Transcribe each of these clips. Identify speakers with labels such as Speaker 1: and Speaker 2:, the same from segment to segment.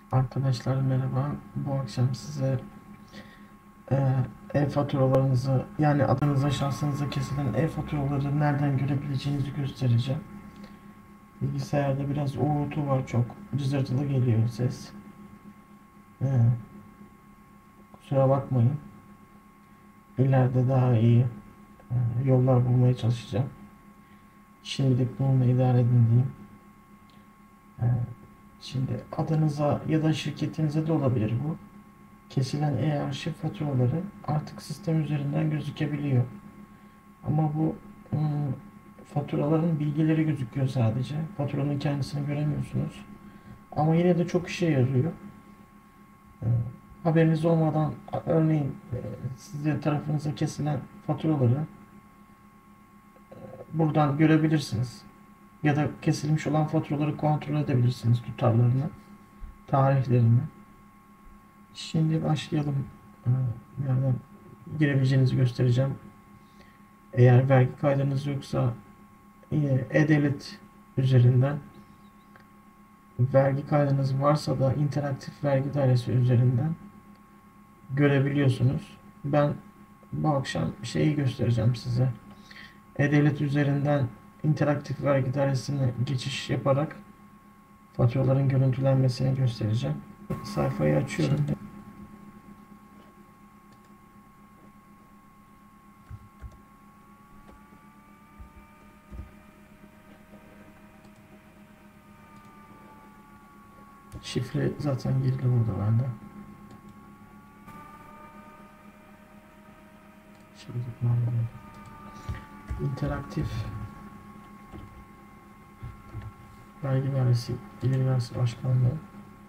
Speaker 1: Arkadaşlar merhaba. Bu akşam size e, e-faturalarınızı yani adınıza şahsınıza kesilen e-faturaları nereden görebileceğinizi göstereceğim. Bilgisayarda biraz uğultu var, çok cızırtılı geliyor ses. E, Kusura bakmayın. İleride daha iyi yollar bulmaya çalışacağım. Şimdilik bununla idare edin diyeyim. E, Şimdi adınıza ya da şirketinize de olabilir bu. Kesilen e-arşiv faturaları artık sistem üzerinden gözükebiliyor. Ama bu faturaların bilgileri gözüküyor sadece. Faturanın kendisini göremiyorsunuz. Ama yine de çok işe yarıyor. E, Haberiniz olmadan örneğin size tarafınıza kesilen faturaları buradan görebilirsiniz. Ya da kesilmiş olan faturaları kontrol edebilirsiniz, tutarlarını, tarihlerini. Şimdi başlayalım. E, Nereden girebileceğinizi göstereceğim. Eğer vergi kaydınız yoksa e-devlet üzerinden, vergi kaydınız varsa da interaktif vergi dairesi üzerinden görebiliyorsunuz. Ben bu akşam şeyi göstereceğim size. E-devlet üzerinden interaktif vergi dairesine geçiş yaparak faturaların görüntülenmesini göstereceğim. Sayfayı açıyorum. Şifre zaten girdi burada bende. Şimdi interaktif vergi dairesi, İleri Vergisi Başkanlığı.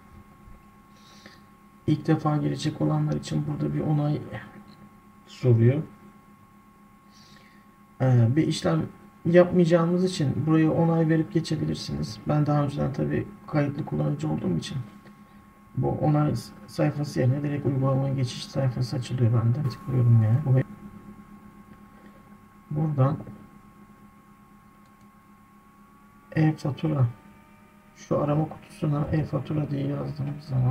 Speaker 1: İlk defa girecek olanlar için burada bir onay soruyor. Bir işlem yapmayacağımız için buraya onay verip geçebilirsiniz. Ben daha önceden tabii kayıtlı kullanıcı olduğum için bu onay sayfası yerine direkt uygulamaya geçiş sayfası açılıyor bende. Tıklıyorum yani. Buradan e-fatura, şu arama kutusuna e-fatura diye yazdığımız zaman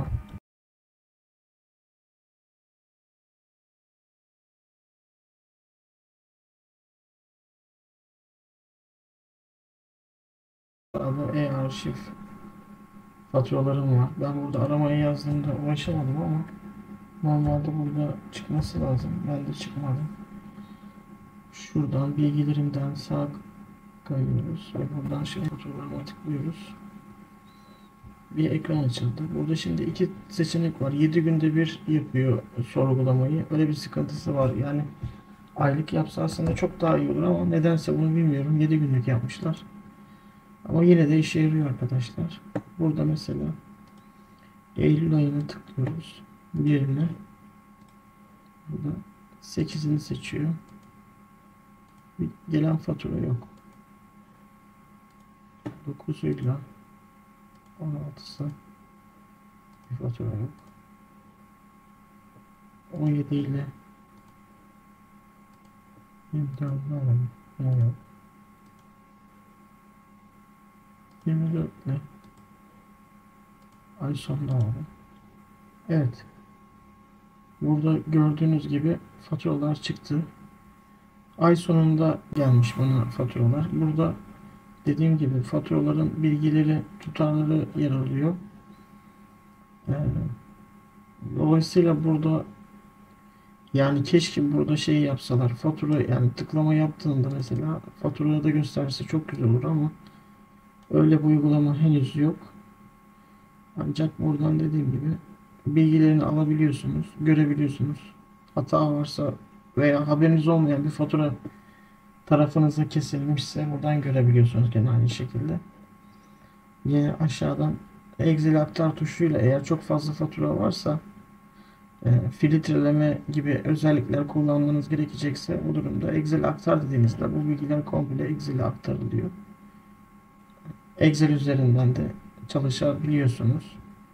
Speaker 1: bu e-arşiv faturalarım var. Ben burada aramaya yazdığımda ulaşamadım ama normalde burada çıkması lazım. Ben de çıkmadım. Şuradan bilgilerimden sağ kayıyoruz ve buradan faturalarına tıklıyoruz. Bir ekran açıldı. Burada şimdi iki seçenek var. 7 günde bir yapıyor sorgulamayı. Öyle bir sıkıntısı var. Yani aylık yapsa aslında çok daha iyi olur ama nedense bunu bilmiyorum. 7 günlük yapmışlar. Ama yine de işe yarıyor arkadaşlar. Burada mesela Eylül ayını tıklıyoruz. Yerine burada 8'ini seçiyor. Bir gelen fatura yok. 9'uyla 16'sı bir fatura yok. 17 ile 24'ünü alalım. Yok. 24 ile ay sonuna alalım. Evet. Burada gördüğünüz gibi faturalar çıktı. Ay sonunda gelmiş bana faturalar. Burada dediğim gibi faturaların bilgileri, tutarları yer alıyor. Ee, Dolayısıyla burada yani keşke burada şey yapsalar, fatura yani tıklama yaptığında mesela faturada da gösterse çok güzel olur ama öyle bir uygulama henüz yok. Ancak buradan dediğim gibi bilgilerini alabiliyorsunuz, görebiliyorsunuz. Hata varsa veya haberiniz olmayan bir fatura tarafınıza kesilmişse buradan görebiliyorsunuz gene aynı şekilde. Yine aşağıdan Excel aktar tuşuyla eğer çok fazla fatura varsa filtreleme gibi özellikler kullanmanız gerekecekse o durumda Excel aktar dediğinizde bu bilgiler komple Excel'e aktarılıyor. Excel üzerinden de çalışabiliyorsunuz.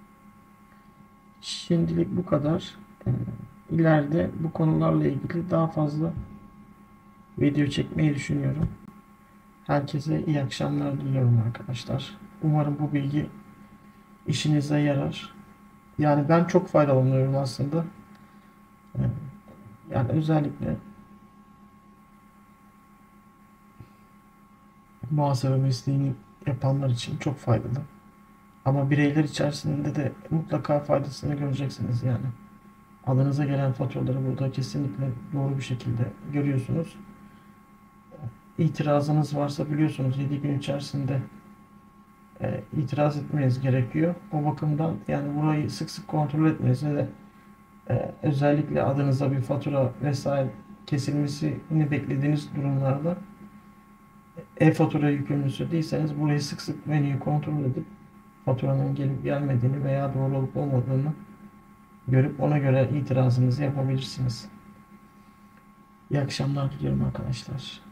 Speaker 1: Şimdilik bu kadar. İleride bu konularla ilgili daha fazla video çekmeyi düşünüyorum. Herkese iyi akşamlar diliyorum arkadaşlar. Umarım bu bilgi işinize yarar. Yani ben çok faydalanıyorum aslında. Ee, Yani özellikle muhasebe mesleğini yapanlar için çok faydalı. Ama bireyler içerisinde de mutlaka faydasını göreceksiniz yani. Adınıza gelen faturaları burada kesinlikle doğru bir şekilde görüyorsunuz. İtirazınız varsa biliyorsunuz 7 gün içerisinde itiraz etmeniz gerekiyor. O bakımdan yani burayı sık sık kontrol etmeniz ve de özellikle adınıza bir fatura vesaire kesilmesini beklediğiniz durumlarda e-fatura yükümlüsü değilseniz burayı sık sık menüyü kontrol edip faturanın gelip gelmediğini veya doğru olup olmadığını görüp ona göre itirazınızı yapabilirsiniz. İyi akşamlar diliyorum arkadaşlar.